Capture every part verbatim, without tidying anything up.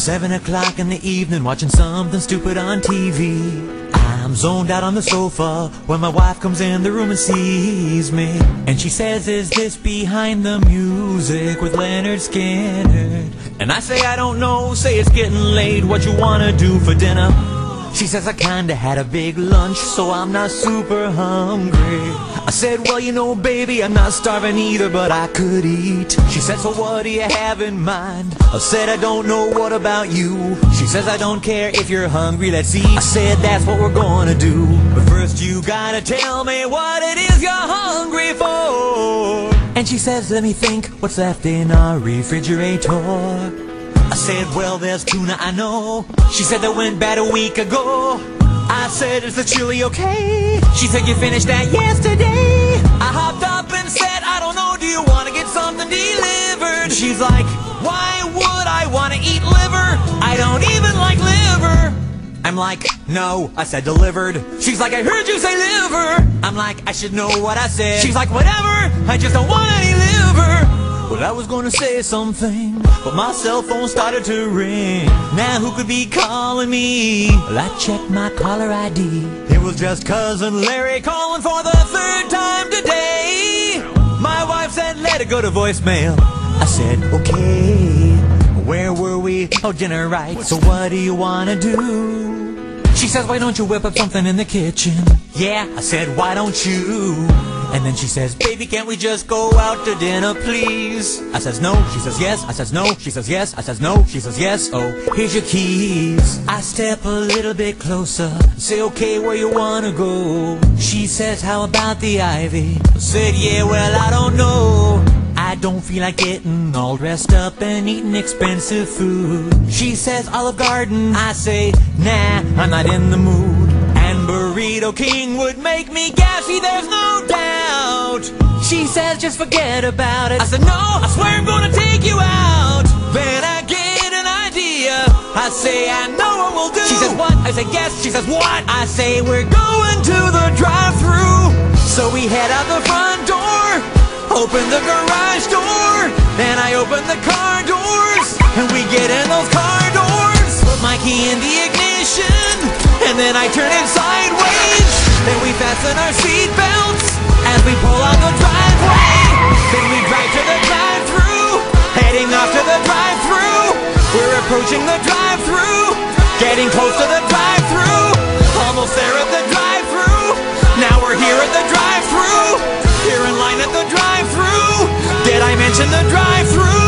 Seven o'clock in the evening, watching something stupid on T V. I'm zoned out on the sofa when my wife comes in the room and sees me. And she says, is this Behind the Music with Leonard Skinner? And I say, I don't know, say it's getting late, what you wanna do for dinner? She says, I kinda had a big lunch, so I'm not super hungry. I said, well, you know, baby, I'm not starving either, but I could eat. She said, so what do you have in mind? I said, I don't know, what about you? She says, I don't care if you're hungry, let's eat. I said, that's what we're gonna do. But first you gotta tell me what it is you're hungry for. And she says, let me think, what's left in our refrigerator? I said, well, there's tuna, I know. She said, that went bad a week ago. I said, is the chili okay? She said, you finished that yesterday. I hopped up and said, I don't know, do you want to get something delivered? She's like, why would I want to eat liver? I don't even like liver. I'm like, no, I said delivered. She's like, I heard you say liver. I'm like, I should know what I said. She's like, whatever, I just don't want any liver. Well, I was gonna say something, but my cell phone started to ring. Now who could be calling me? Well, I checked my caller I D. It was just cousin Larry calling for the third time today. My wife said, let it go to voicemail. I said, okay. Where were we? Oh, dinner, right. So what do you wanna do? She says, why don't you whip up something in the kitchen? Yeah, I said, why don't you? And then she says, baby, can't we just go out to dinner, please? I says, no. She says, yes. I says, no. She says, yes. I says, no. She says, yes. Oh, here's your keys. I step a little bit closer, say, okay, where you wanna go? She says, how about the Ivy? I said, yeah, well, I don't know. I don't feel like getting all dressed up and eating expensive food. She says, Olive Garden. I say, nah, I'm not in the mood. And Burrito King would make me gassy, there's no doubt. She says, just forget about it. I said, no, I swear I'm gonna take you out. Then I get an idea. I say, I know what we'll do. She says, what? I say, yes. She says, what? I say, we're going to the drive-thru. So we head out the front door, open the garage door, then I open the car doors, and we get in those car doors. Put my key in the ignition, and then I turn it sideways. Then we fasten our seat belts as we pull out the driveway. Then we drive to the drive-thru, heading off to the drive-thru. We're approaching the drive-thru, getting close to the drive-thru. Almost there at the drive-thru. Now we're here at the drive-thru. Here in line at the drive-thru. Did I mention the drive-thru?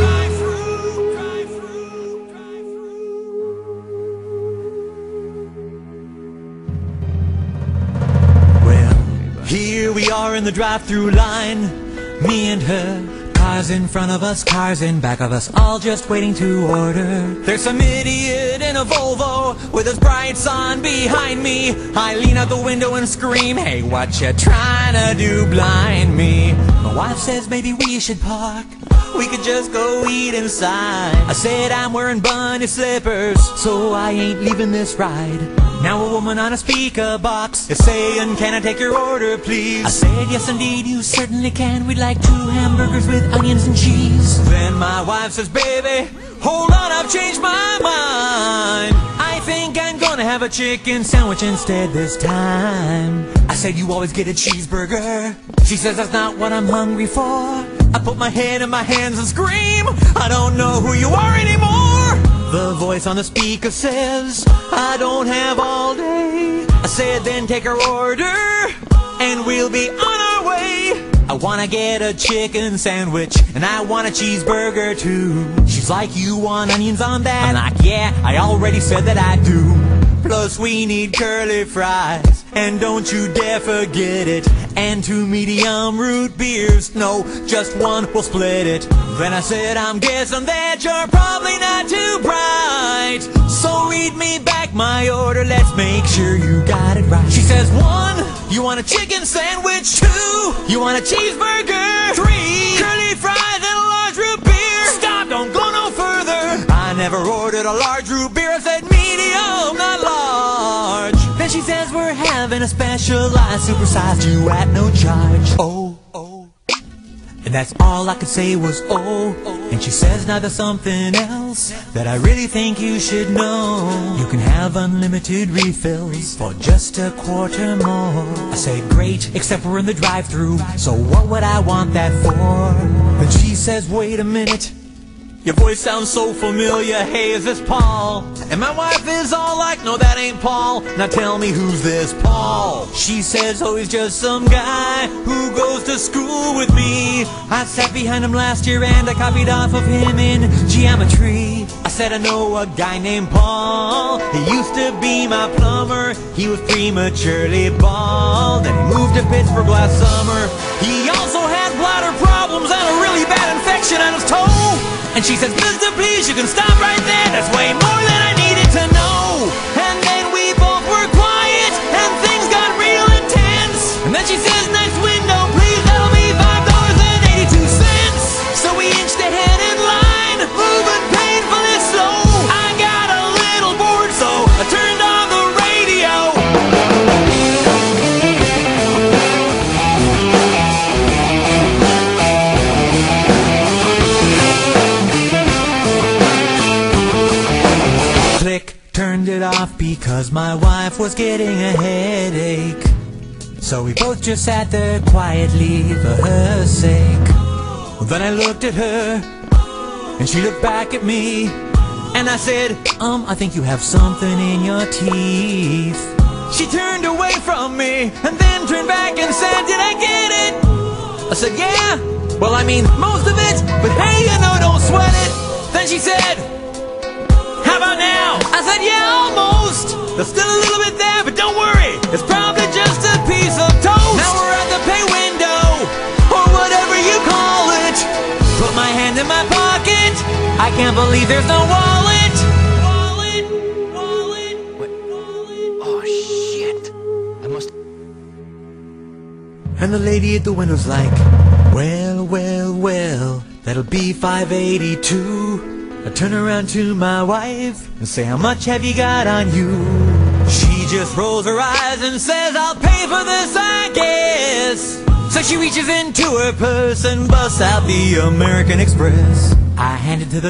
Here we are in the drive-thru line, me and her. Cars in front of us, cars in back of us, all just waiting to order. There's some idiot in a Volvo with his brights on behind me. I lean out the window and scream, hey, what you trying to do, blind me? My wife says maybe we should park, we could just go eat inside. I said I'm wearing bunny slippers, so I ain't leaving this ride. Now a woman on a speaker box is saying, can I take your order, please? I said, yes, indeed, you certainly can. We'd like two hamburgers with onions and cheese. Then my wife says, baby, hold on, I've changed my mind. I think I'm gonna have a chicken sandwich instead this time. I said, you always get a cheeseburger. She says, that's not what I'm hungry for. I put my head in my hands and scream, I don't know who you are anymore. The voice on the speaker says, I don't have all day. I said, then take her order, and we'll be on our way. I wanna get a chicken sandwich, and I want a cheeseburger too. She's like, you want onions on that? I'm like, yeah, I already said that I do. Plus we need curly fries, and don't you dare forget it. And two medium root beers, no, just one, we'll split it. Then I said, I'm guessing that you're probably not too bright, so read me back my order, let's make sure you got it right. She says, one, you want a chicken sandwich? Two, you want a cheeseburger? Three, curly fries and a large root beer. Stop, don't go no further. I never ordered a large root beer, I said medium, not large. Then she says, we're having a special, I supersized you at no charge. Oh, oh. And that's all I could say was oh. And she says, now there's something else that I really think you should know. You can have unlimited refills for just a quarter more. I said, great, except we're in the drive-thru, so what would I want that for? And she says, wait a minute, your voice sounds so familiar. Hey, is this Paul? And my wife is all like, no, that ain't Paul. Now tell me, who's this Paul? She says, oh, he's just some guy who goes to school with me. I sat behind him last year and I copied off of him in geometry. I said, I know a guy named Paul. He used to be my plumber. He was prematurely bald, and he moved to Pittsburgh last summer. He also had bladder problems and a really bad infection on his toe. And she says, mister, please, you can stop right there. That's way more than I needed to know. And then we both were quiet, and things got real intense. And then she says, next window, please, that'll be five dollars and eighty-two cents. So we inched ahead in line, moving painfully slow. I got a little bored, so I turned on the radio. Click, turned it off because my wife was getting a headache. So we both just sat there quietly for her sake. Well, then I looked at her, and she looked back at me, and I said, um, I think you have something in your teeth. She turned away from me, and then turned back and said, did I get it? I said, yeah, well, I mean, most of it, but hey, you know, don't sweat it. Then she said, how about now? I said, yeah, almost. There's still a little bit there, but don't worry, it's probably just a piece of toast. Now we're at the pay window, or whatever you call it. Put my hand in my pocket, I can't believe there's no wallet. Wallet, wallet, What? wallet. Oh, shit. I must... And the lady at the window's like, well, well, well, that'll be five eighty-two. I turn around to my wife and say, how much have you got on you? She just rolls her eyes and says, I'll pay for this, I guess. So she reaches into her purse and busts out the American Express. I hand it to the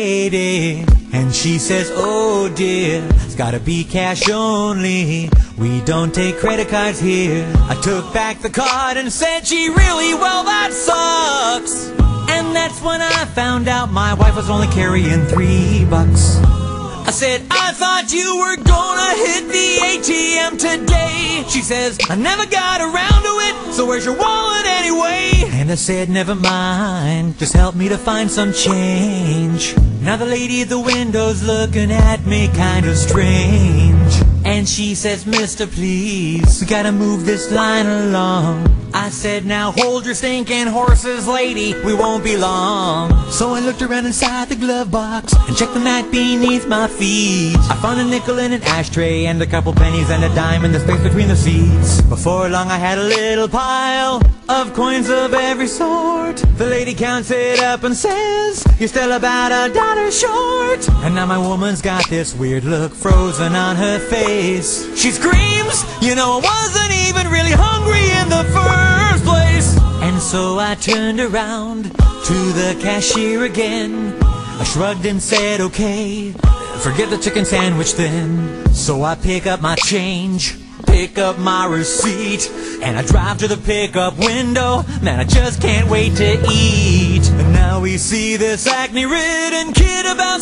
lady, and she says, oh dear, it's gotta be cash only. We don't take credit cards here. I took back the card and said, gee, really? Well, that sucks. And that's when I found out my wife was only carrying three bucks. I said, I thought you were gonna hit the A T M today. She says, I never got around to it, so where's your wallet anyway? And I said, never mind, just help me to find some change. Now the lady at the window's looking at me kinda strange. And she says, mister, please, we gotta move this line along. I said, now hold your stinking horses, lady, we won't be long. So I looked around inside the glove box and checked the mat beneath my feet. I found a nickel in an ashtray and a couple pennies and a dime in the space between the seats. Before long I had a little pile of coins of every sort. The lady counts it up and says, you're still about a dollar short. And now my woman's got this weird look frozen on her face. She screams, you know I wasn't even really hungry in the first place. And so I turned around to the cashier again. I shrugged and said, okay, forget the chicken sandwich then. So I pick up my change, pick up my receipt, and I drive to the pickup window. Man, I just can't wait to eat. And now we see this acne-ridden kid about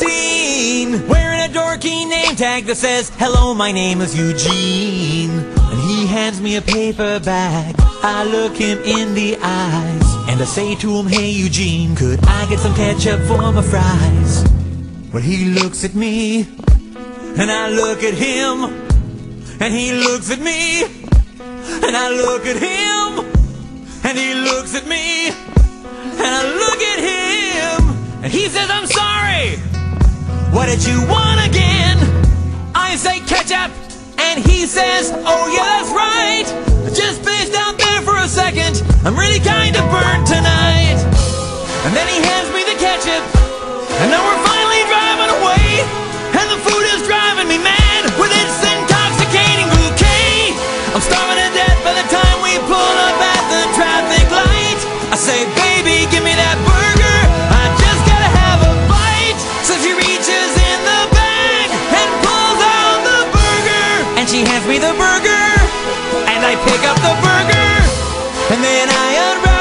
sixteen, wearing a dorky name tag that says, hello, my name is Eugene. And he hands me a paper bag. I look him in the eyes, and I say to him, hey Eugene, could I get some ketchup for my fries? Well, he looks at me, and I look at him, and he looks at me, and I look at him, and he looks at me, and I look at him, and he says, I'm sorry, what did you want again? I say ketchup, and he says, oh yeah, that's right. I just spaced out there for a second, I'm really kinda burnt tonight. And then he hands me the ketchup, and now we're finally driving away, and the food is driving me mad with its intoxicating bouquet. I'm starving to death by the time we pull up at the traffic light. I say, baby, the burger, and I pick up the burger, and then I unwrap